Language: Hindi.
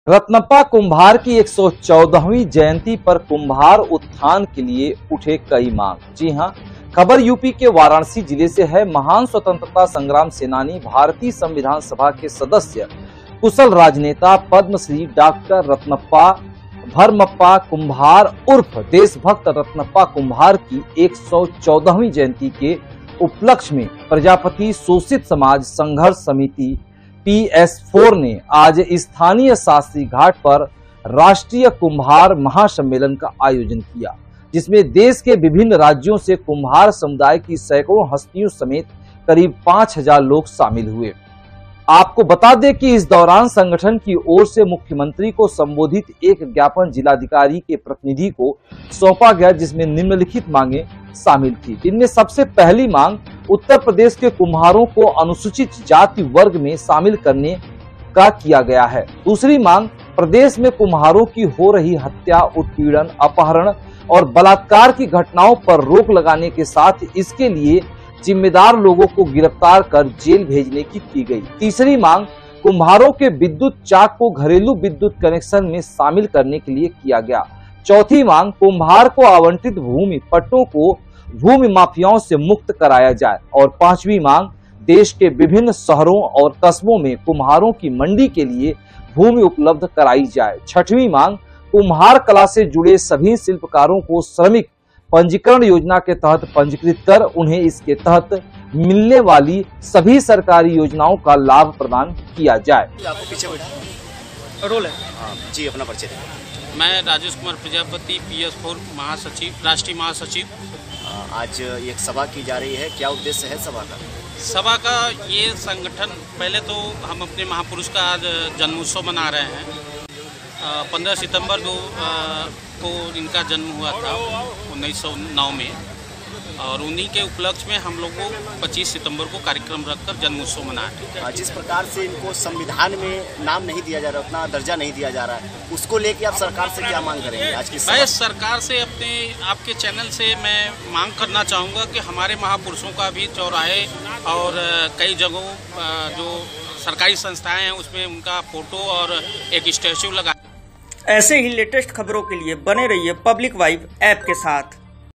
रत्नप्पा कुंभार की 114वीं जयंती पर कुंभार उत्थान के लिए उठे कई मांग। जी हां, खबर यूपी के वाराणसी जिले से है। महान स्वतंत्रता संग्राम सेनानी, भारतीय संविधान सभा के सदस्य, कुशल राजनेता, पद्मश्री डॉक्टर रत्नप्पा भरमप्पा कुंभार उर्फ देशभक्त रत्नप्पा कुंभार की 114वीं जयंती के उपलक्ष्य में प्रजापति शोषित समाज संघर्ष समिति PS4 ने आज स्थानीय शास्त्री घाट पर राष्ट्रीय कुम्हार महासम्मेलन का आयोजन किया, जिसमें देश के विभिन्न राज्यों से कुम्हार समुदाय की सैकड़ों हस्तियों समेत करीब 5000 लोग शामिल हुए। आपको बता दें कि इस दौरान संगठन की ओर से मुख्यमंत्री को संबोधित एक ज्ञापन जिलाधिकारी के प्रतिनिधि को सौंपा गया, जिसमें निम्नलिखित मांगे शामिल थी। इनमें सबसे पहली मांग उत्तर प्रदेश के कुम्हारों को अनुसूचित जाति वर्ग में शामिल करने का किया गया है। दूसरी मांग प्रदेश में कुम्हारों की हो रही हत्या, उत्पीड़न, अपहरण और बलात्कार की घटनाओं पर रोक लगाने के साथ इसके लिए जिम्मेदार लोगों को गिरफ्तार कर जेल भेजने की गई। तीसरी मांग कुम्हारों के विद्युत चाक को घरेलू विद्युत कनेक्शन में शामिल करने के लिए किया गया। चौथी मांग कुम्हार को आवंटित भूमि पट्टों को भूमि माफियाओं से मुक्त कराया जाए। और पांचवी मांग देश के विभिन्न शहरों और कस्बों में कुम्हारों की मंडी के लिए भूमि उपलब्ध कराई जाए। छठवीं मांग कुम्हार कला से जुड़े सभी शिल्पकारों को श्रमिक पंजीकरण योजना के तहत पंजीकृत कर उन्हें इसके तहत मिलने वाली सभी सरकारी योजनाओं का लाभ प्रदान किया जाए। आपको पीछे बैठा रोल है। हाँ जी, अपना परिचय दें। मैं राजेश कुमार प्रजापति, PS4 महासचिव, राष्ट्रीय महासचिव। आज एक सभा की जा रही है, क्या उद्देश्य है सभा का? सभा का ये संगठन, पहले तो हम अपने महापुरुष का आज जन्मोत्सव मना रहे हैं। 15 सितंबर को इनका जन्म हुआ था 1909 में, और उन्हीं के उपलक्ष्य में हम लोग को 25 सितंबर को कार्यक्रम रखकर जन्मोत्सव मना रहे हैं। जिस प्रकार से इनको संविधान में नाम नहीं दिया जा रहा, उतना दर्जा नहीं दिया जा रहा है, उसको लेके आप सरकार से क्या मांग करेंगे आज की? मैं सरकार से आपके चैनल से मैं मांग करना चाहूँगा कि हमारे महापुरुषों का भी चौराहे और कई जगहों जो सरकारी संस्थाएं हैं उसमें उनका फोटो और एक स्टैचू लगा। ऐसे ही लेटेस्ट खबरों के लिए बने रहिए पब्लिक वाइब ऐप के साथ।